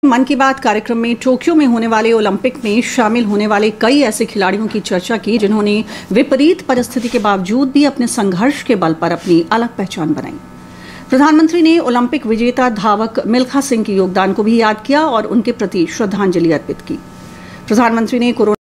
मन की बात कार्यक्रम में टोक्यो में होने वाले ओलंपिक में शामिल होने वाले कई ऐसे खिलाड़ियों की चर्चा की जिन्होंने विपरीत परिस्थिति के बावजूद भी अपने संघर्ष के बल पर अपनी अलग पहचान बनाई। प्रधानमंत्री ने ओलंपिक विजेता धावक मिल्खा सिंह के योगदान को भी याद किया और उनके प्रति श्रद्धांजलि अर्पित की। प्रधानमंत्री ने कोरोना